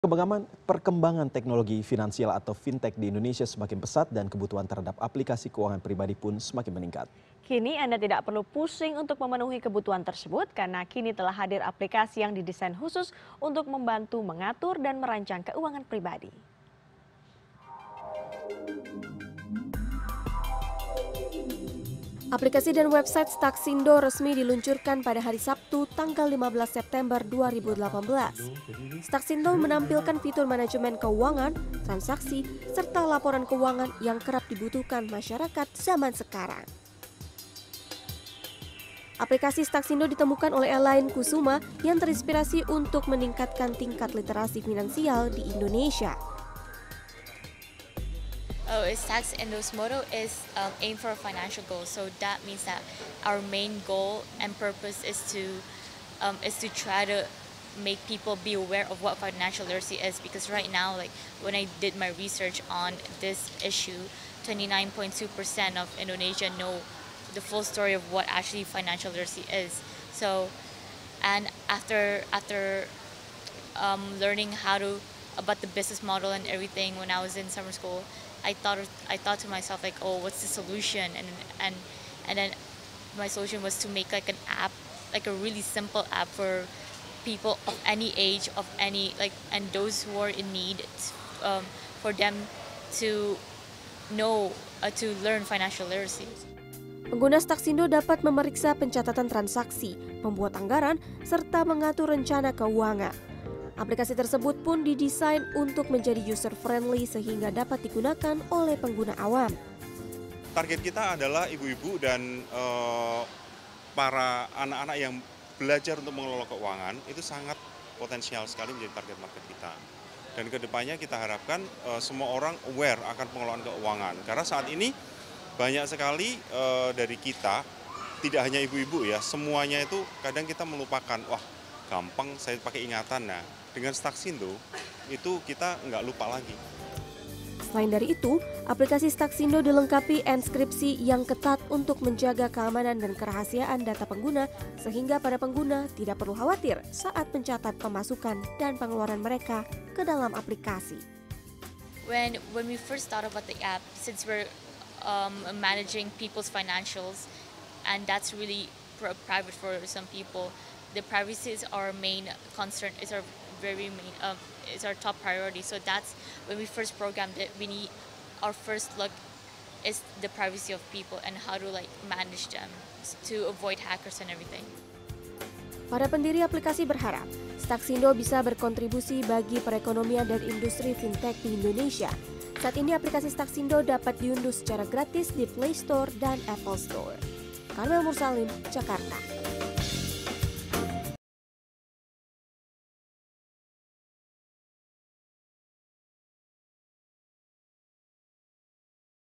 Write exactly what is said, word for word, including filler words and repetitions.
Perkembangan, perkembangan teknologi finansial atau fintech di Indonesia semakin pesat dan kebutuhan terhadap aplikasi keuangan pribadi pun semakin meningkat. Kini Anda tidak perlu pusing untuk memenuhi kebutuhan tersebut karena kini telah hadir aplikasi yang didesain khusus untuk membantu mengatur dan merancang keuangan pribadi. Aplikasi dan website Staksindo resmi diluncurkan pada hari Sabtu tanggal lima belas September dua ribu delapan belas. Staksindo menampilkan fitur manajemen keuangan, transaksi, serta laporan keuangan yang kerap dibutuhkan masyarakat zaman sekarang. Aplikasi Staksindo ditemukan oleh Elaine Kusuma yang terinspirasi untuk meningkatkan tingkat literasi finansial di Indonesia. Oh, Staxindo's motto is um, aim for financial goals. So that means that our main goal and purpose is to um, is to try to make people be aware of what financial literacy is. Because right now, like when I did my research on this issue, twenty-nine point two percent of Indonesia know the full story of what actually financial literacy is. So, and after after um, learning how to about the business model and everything when I was in summer school, I thought I thought to myself like, oh, what's the solution? And and and then my solution was to make like an app, like a really simple app for people of any age, of any like, and those who are in need, um, for them to know uh, to learn financial literacy. Pengguna Staksindo dapat memeriksa pencatatan transaksi, membuat anggaran, serta mengatur rencana keuangan. Aplikasi tersebut pun didesain untuk menjadi user-friendly sehingga dapat digunakan oleh pengguna awam. Target kita adalah ibu-ibu dan uh, para anak-anak yang belajar untuk mengelola keuangan, itu sangat potensial sekali menjadi target market kita. Dan kedepannya kita harapkan uh, semua orang aware akan pengelolaan keuangan. Karena saat ini banyak sekali uh, dari kita, tidak hanya ibu-ibu ya, semuanya itu kadang kita melupakan, wah gampang saya pakai ingatan. Nah, dengan Staksindo itu kita nggak lupa lagi. Selain dari itu, aplikasi Staksindo dilengkapi enskripsi yang ketat untuk menjaga keamanan dan kerahasiaan data pengguna sehingga para pengguna tidak perlu khawatir saat mencatat pemasukan dan pengeluaran mereka ke dalam aplikasi. When when we first thought about the app, since we're um, managing people's financials, and that's really private for some people, the privacy is our main concern. Is our very main um, is our top priority. So that's when we first programmed it. We need our first look is the privacy of people and how to like manage them to avoid hackers and everything. Para pendiri aplikasi berharap Staksindo bisa berkontribusi bagi perekonomian dan industri fintech di Indonesia. Saat ini aplikasi Staksindo dapat diunduh secara gratis di Play Store dan Apple Store. Karmel Mursalim, Jakarta.